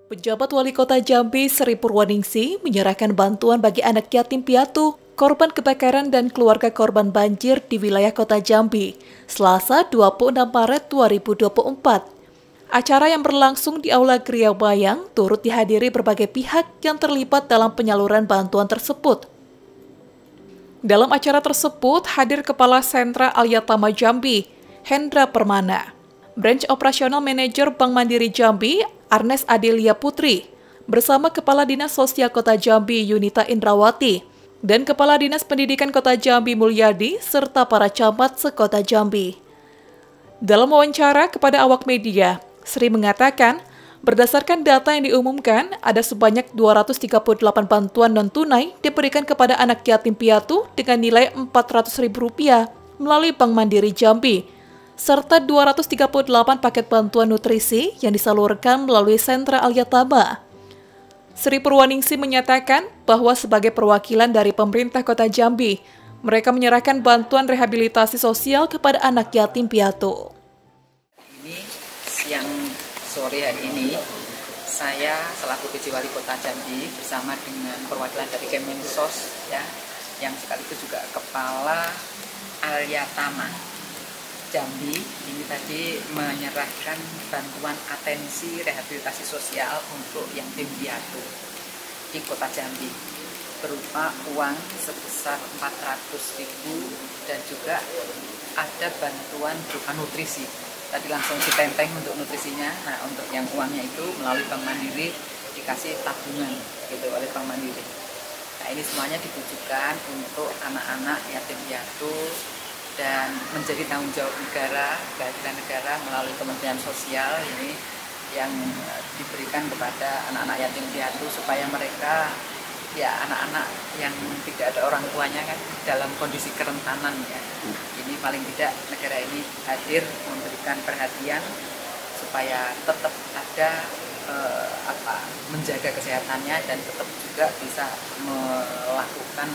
Pejabat Wali Kota Jambi Sri Purwaningsih menyerahkan bantuan bagi anak yatim piatu, korban kebakaran dan keluarga korban banjir di wilayah Kota Jambi, Selasa 26 Maret 2024. Acara yang berlangsung di Aula Gria Bayang turut dihadiri berbagai pihak yang terlibat dalam penyaluran bantuan tersebut. Dalam acara tersebut hadir Kepala Sentra Al-Yatama Jambi, Hendra Permana, Branch Operational Manager Bank Mandiri Jambi, Arnes Adelia Putri, bersama Kepala Dinas Sosial Kota Jambi Yunita Indrawati, dan Kepala Dinas Pendidikan Kota Jambi Mulyadi, serta para camat sekota Jambi. Dalam wawancara kepada awak media, Sri mengatakan, berdasarkan data yang diumumkan, ada sebanyak 238 bantuan non-tunai diberikan kepada anak yatim piatu dengan nilai Rp400.000 melalui Bank Mandiri Jambi, serta 238 paket bantuan nutrisi yang disalurkan melalui Sentra Al-Yatama. Sri Purwaningsih menyatakan bahwa sebagai perwakilan dari pemerintah Kota Jambi, mereka menyerahkan bantuan rehabilitasi sosial kepada anak yatim piatu. Ini siang sore hari ini, saya selaku PJ Wali Kota Jambi bersama dengan perwakilan dari Kemensos, yang sekaligus juga Kepala Al-Yatama Jambi, ini tadi menyerahkan bantuan atensi rehabilitasi sosial untuk yatim piatu di Kota Jambi berupa uang sebesar Rp400.000 dan juga ada bantuan berupa nutrisi. Tadi langsung ditenteng untuk nutrisinya. Nah, untuk yang uangnya itu melalui Bank Mandiri dikasih tabungan gitu oleh Bank Mandiri. Nah, ini semuanya ditujukan untuk anak-anak yatim piatu dan menjadi tanggung jawab negara, kehadiran negara melalui Kementerian Sosial ini yang diberikan kepada anak-anak yatim piatu supaya mereka, anak-anak yang tidak ada orang tuanya kan dalam kondisi kerentanan ini paling tidak negara ini hadir memberikan perhatian supaya tetap ada menjaga kesehatannya dan tetap juga bisa melakukan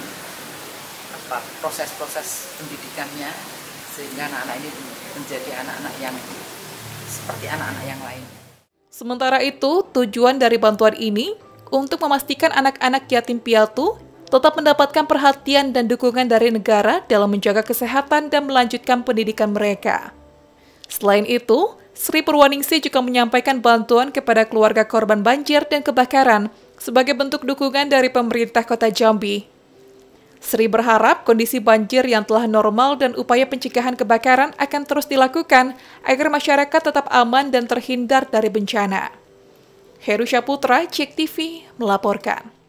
proses-proses pendidikannya sehingga anak-anak ini menjadi anak-anak yang seperti anak-anak yang lain. Sementara itu, tujuan dari bantuan ini untuk memastikan anak-anak yatim piatu tetap mendapatkan perhatian dan dukungan dari negara dalam menjaga kesehatan dan melanjutkan pendidikan mereka. Selain itu, Sri Purwaningsih juga menyampaikan bantuan kepada keluarga korban banjir dan kebakaran sebagai bentuk dukungan dari pemerintah Kota Jambi. Sri berharap kondisi banjir yang telah normal dan upaya pencegahan kebakaran akan terus dilakukan agar masyarakat tetap aman dan terhindar dari bencana. Heru Syaputra, JEK TV, melaporkan.